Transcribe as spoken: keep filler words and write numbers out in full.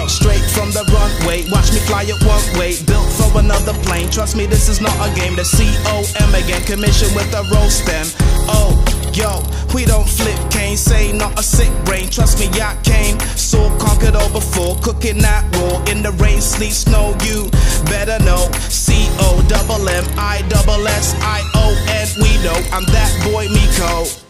straight from the runway. Watch me fly it one way, built for another plane. Trust me, this is not a game. The C O M again, commission with a roll stem. Oh, yo, we don't flip cane, say not a sick brain. Trust me, I came, saw, conquered all before. Cooking that raw, in the rain, sleet, snow. You better know, C O M M I S S I O N. We know I'm that boy Mico.